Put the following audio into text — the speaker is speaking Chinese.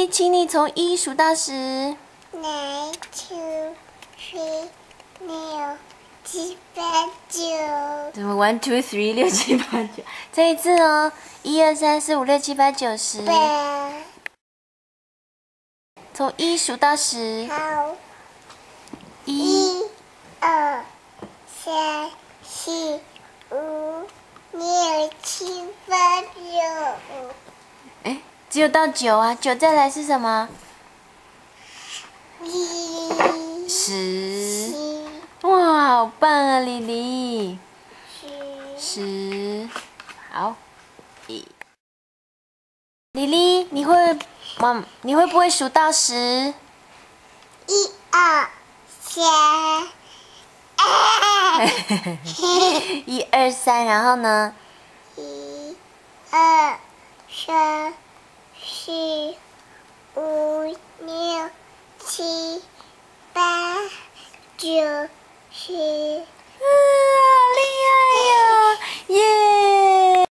请你从1数到10。 1 2 3 6 7 8 9。 怎么1 2 3 6 7 8 9？再一次哦，1 2 3 4 5 6 7 8 9 10。从1数到10。 好。 1 2 3 4 5 6 7 8 9。 哎，只有到9啊，9再来是什么？10。哇，好棒啊，莉莉。10。好。莉莉，你会不会数到10？ 1 2 3。 1 2 3，然后呢 ？1 2 3 4 5 6 7 8 9 10。